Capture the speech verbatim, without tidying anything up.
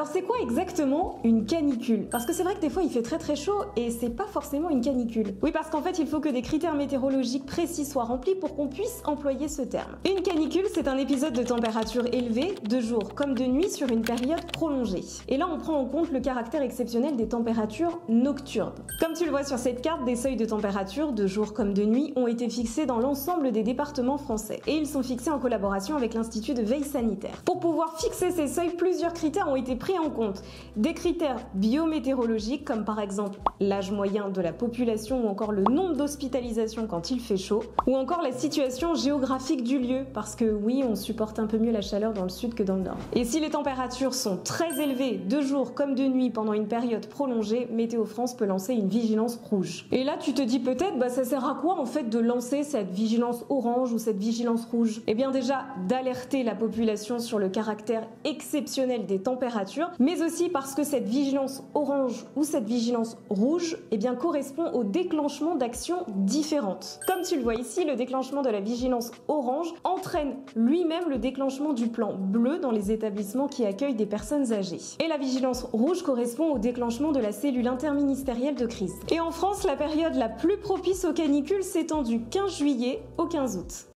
Alors c'est quoi exactement une canicule? Parce que c'est vrai que des fois il fait très très chaud et c'est pas forcément une canicule. Oui, parce qu'en fait il faut que des critères météorologiques précis soient remplis pour qu'on puisse employer ce terme. Une canicule, c'est un épisode de température élevée, de jour comme de nuit, sur une période prolongée. Et là on prend en compte le caractère exceptionnel des températures nocturnes. Comme tu le vois sur cette carte, des seuils de température, de jour comme de nuit, ont été fixés dans l'ensemble des départements français. Et ils sont fixés en collaboration avec l'Institut de veille sanitaire. Pour pouvoir fixer ces seuils, plusieurs critères ont été pris en compte. Des critères biométéorologiques comme par exemple l'âge moyen de la population ou encore le nombre d'hospitalisations quand il fait chaud, ou encore la situation géographique du lieu, parce que oui, on supporte un peu mieux la chaleur dans le sud que dans le nord. Et si les températures sont très élevées de jour comme de nuit pendant une période prolongée, Météo France peut lancer une vigilance rouge. Et là tu te dis peut-être, bah ça sert à quoi en fait de lancer cette vigilance orange ou cette vigilance rouge? Eh bien déjà d'alerter la population sur le caractère exceptionnel des températures, mais aussi parce que cette vigilance orange ou cette vigilance rouge eh bien, correspond au déclenchement d'actions différentes. Comme tu le vois ici, le déclenchement de la vigilance orange entraîne lui-même le déclenchement du plan bleu dans les établissements qui accueillent des personnes âgées. Et la vigilance rouge correspond au déclenchement de la cellule interministérielle de crise. Et en France, la période la plus propice aux canicules s'étend du quinze juillet au quinze août.